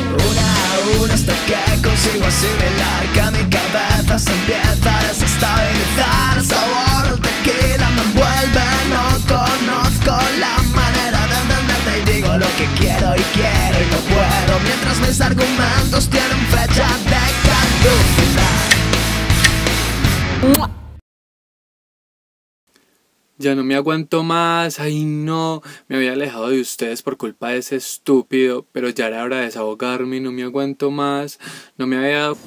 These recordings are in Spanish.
una a una hasta que consigo asimilar que mi cabeza se empieza a desestabilizar. El sabor del tequila me envuelve, no conozco la manera de entenderte y digo lo que quiero y no puedo, mientras mis argumentos tienen fecha de caducidad. Ya no me aguanto más, ay no, me había alejado de ustedes por culpa de ese estúpido, pero ya era hora de desahogarme y no me aguanto más, no me había dado...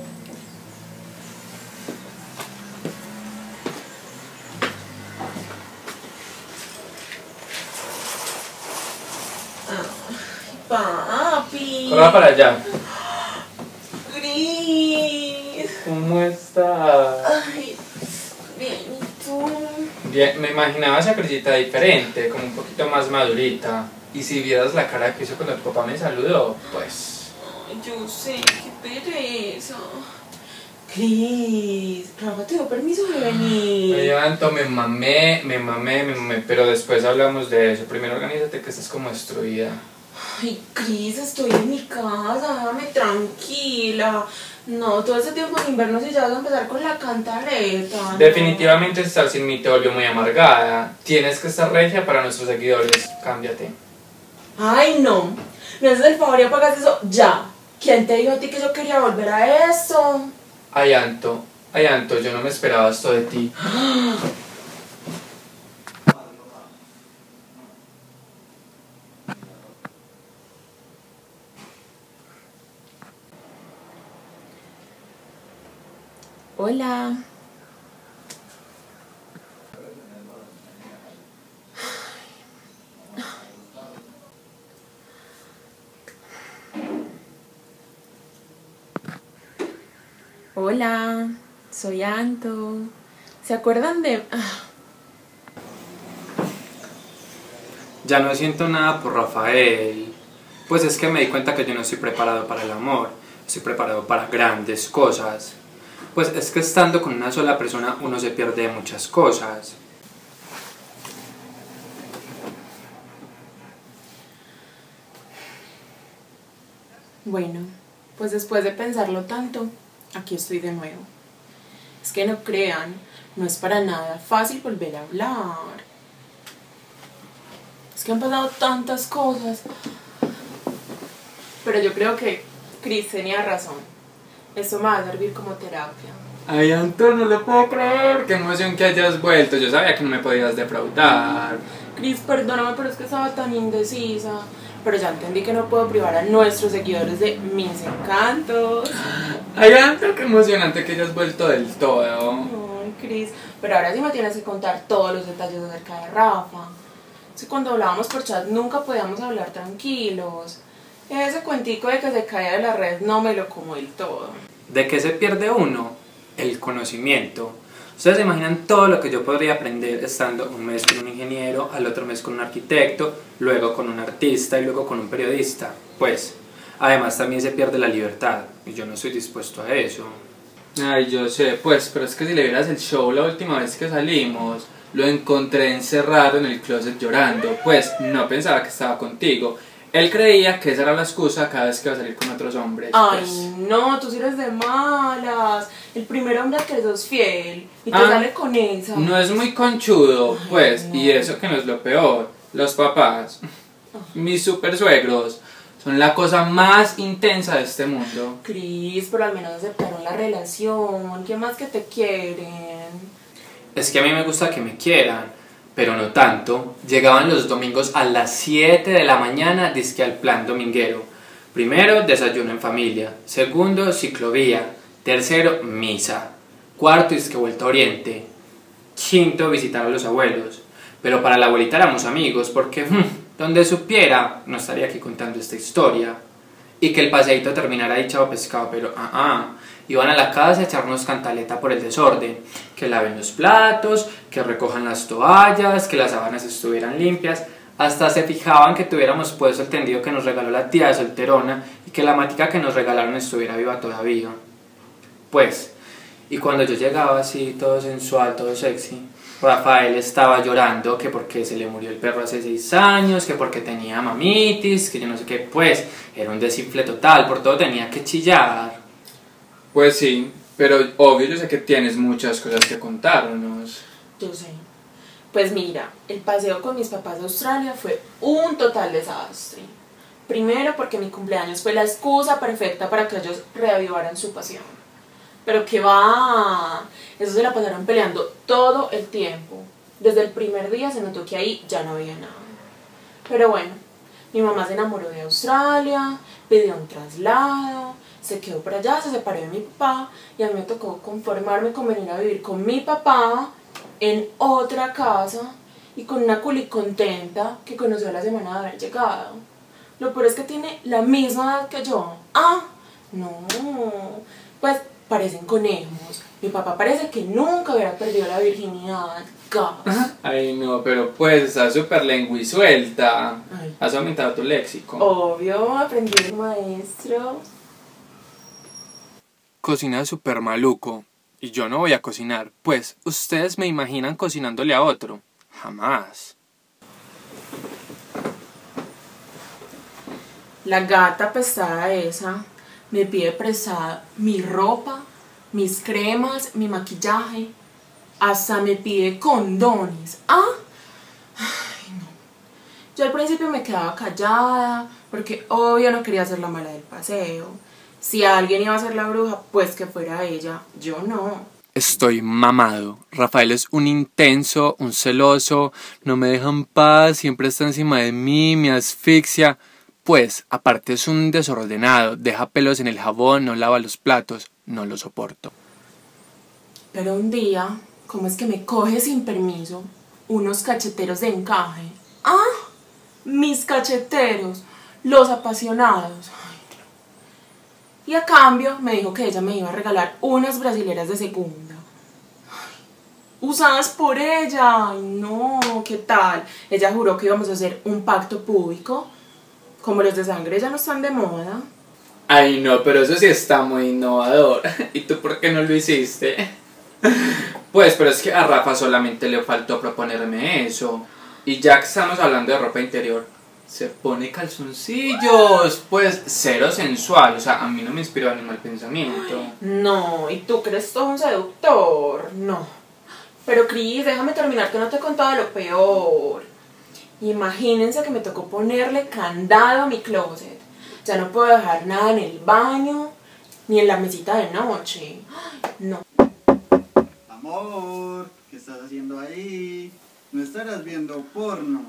Papi. Corra para allá. Gris. ¿Cómo estás? Ay, bien, ¿y tú? Bien, me imaginaba esa Crisita diferente, como un poquito más madurita. Y si vieras la cara que hizo cuando tu papá me saludó, pues... Ay, yo sé, qué pereza. Cris, Rafa te dio permiso de venir. Me levanto, me mamé, pero después hablamos de eso. Primero organízate que estás como destruida. Ay, Cris, estoy en mi casa, déjame tranquila. No, todo ese tiempo en invierno si ya vas a empezar con la cantaleta. Definitivamente estar sin mí te volvió muy amargada. Tienes que estar regia para nuestros seguidores. Cámbiate. Ay, no. Me haces el favor y apagas eso ya. ¿Quién te dijo a ti que yo quería volver a eso? Ay, Anto, yo no me esperaba esto de ti. Hola. Hola, soy Anto. ¿Se acuerdan de...? Ya no siento nada por Rafael. Pues es que me di cuenta que yo no estoy preparado para el amor. Estoy preparado para grandes cosas. Pues es que estando con una sola persona uno se pierde de muchas cosas. Bueno, pues después de pensarlo tanto, aquí estoy de nuevo. Es que no crean, no es para nada fácil volver a hablar. Es que han pasado tantas cosas. Pero yo creo que Cris tenía razón. Esto me va a servir como terapia. Ay, Anto, no lo puedo creer. Qué emoción que hayas vuelto. Yo sabía que no me podías defraudar. Cris, perdóname, pero es que estaba tan indecisa. Pero ya entendí que no puedo privar a nuestros seguidores de mis encantos. Ay, Anto, qué emocionante que hayas vuelto del todo. Ay, Cris, pero ahora sí me tienes que contar todos los detalles acerca de Rafa. Es que cuando hablábamos por chat nunca podíamos hablar tranquilos. Ese cuentico de que se caía de la red no me lo como del todo. ¿De qué se pierde uno? El conocimiento. Ustedes se imaginan todo lo que yo podría aprender estando un mes con un ingeniero, al otro mes con un arquitecto, luego con un artista y luego con un periodista. Pues, además también se pierde la libertad y yo no estoy dispuesto a eso. Ay, yo sé, pues, pero es que si le vieras el show la última vez que salimos, lo encontré encerrado en el closet llorando. Pues, no pensaba que estaba contigo. Él creía que esa era la excusa cada vez que iba a salir con otros hombres. Ay, pues. no, tú sí eres de malas. El primer hombre al que sos fiel y te sale con esa. No es muy conchudo, Ay, pues, no. y eso que no es lo peor. Los papás, mis super suegros, son la cosa más intensa de este mundo. Cris, pero al menos aceptaron la relación. ¿Qué más que te quieren? Es que a mí me gusta que me quieran, pero no tanto. Llegaban los domingos a las 7 de la mañana, dizque al plan dominguero. Primero, desayuno en familia. Segundo, ciclovía. Tercero, misa. Cuarto, dizque vuelta a Oriente. Quinto, visitar a los abuelos. Pero para la abuelita éramos amigos, porque donde supiera, no estaría aquí contando esta historia. Y que el paseíto terminara ahí chavo pescado, pero iban a la casa a echarnos cantaleta por el desorden, que laven los platos, que recojan las toallas, que las sábanas estuvieran limpias, hasta se fijaban que tuviéramos puesto el tendido que nos regaló la tía de solterona y que la matica que nos regalaron estuviera viva todavía. Pues, y cuando yo llegaba así, todo sensual, todo sexy, Rafael estaba llorando que porque se le murió el perro hace 6 años, que porque tenía mamitis, que yo no sé qué, pues era un desinfle total, por todo tenía que chillar. Pues sí, pero obvio yo sé que tienes muchas cosas que contarnos. Yo sé. Pues mira, el paseo con mis papás a Australia fue un total desastre. Primero porque mi cumpleaños fue la excusa perfecta para que ellos reavivaran su pasión. Pero qué va, eso se la pasaron peleando todo el tiempo. Desde el primer día se notó que ahí ya no había nada. Pero bueno, mi mamá se enamoró de Australia, pidió un traslado, se quedó por allá, se separó de mi papá y a mí me tocó conformarme con venir a vivir con mi papá en otra casa y con una culi contenta que conoció la semana de haber llegado. Lo peor es que tiene la misma edad que yo. Ah, no, pues parecen conejos. Mi papá parece que nunca hubiera perdido la virginidad. Gas. Ay no, pero pues estás súper lenguisuelta. Ay. Has aumentado tu léxico. Obvio, aprendí el maestro. Cocina súper maluco. Y yo no voy a cocinar, pues ustedes me imaginan cocinándole a otro. Jamás. La gata pesada esa me pide prestada mi ropa, mis cremas, mi maquillaje. Hasta me pide condones. ¿Ah? Ay, no. Yo al principio me quedaba callada porque obvio no quería ser la mala del paseo. Si alguien iba a ser la bruja, pues que fuera ella. Yo no. Estoy mamado. Rafael es un intenso, un celoso, no me deja en paz, siempre está encima de mí, me asfixia. Pues, aparte es un desordenado, deja pelos en el jabón, no lava los platos, no lo soporto. Pero un día, ¿cómo es que me coge sin permiso unos cacheteros de encaje? ¡Ah! Mis cacheteros, los apasionados. Ay, no. Y a cambio me dijo que ella me iba a regalar unas brasileras de segunda. Ay, usadas por ella. Ay, no, ¿qué tal? Ella juró que íbamos a hacer un pacto público. Como los de sangre ya no están de moda. Ay no, pero eso sí está muy innovador. ¿Y tú por qué no lo hiciste? Pues, pero es que a Rafa solamente le faltó proponerme eso. Y ya que estamos hablando de ropa interior, se pone calzoncillos. Pues, cero sensual. O sea, a mí no me inspiró ni mal pensamiento. No, ¿y tú crees todo un seductor? No. Pero Cris, déjame terminar que no te he contado lo peor. Imagínense que me tocó ponerle candado a mi closet. Ya no puedo dejar nada en el baño, ni en la mesita de noche. Ay, no. Amor, ¿qué estás haciendo ahí? No estarás viendo porno.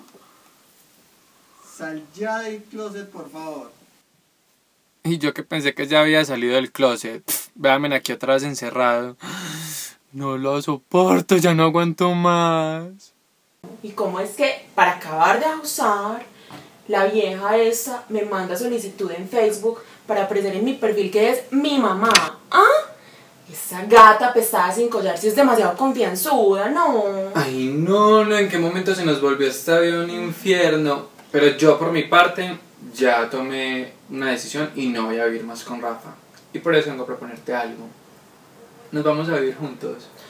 Sal ya del closet, por favor. Y yo que pensé que ya había salido del closet. Véanme aquí otra vez encerrado. No lo soporto, ya no aguanto más. ¿Y cómo es que, para acabar de abusar, la vieja esa me manda solicitud en Facebook para aparecer en mi perfil que es mi mamá? ¿Ah? Esa gata pesada sin collar si es demasiado confianzuda, ¿no? Ay no, no, ¿en qué momento se nos volvió esta vida un infierno? Pero yo por mi parte ya tomé una decisión y no voy a vivir más con Rafa. Y por eso vengo a proponerte algo. Nos vamos a vivir juntos.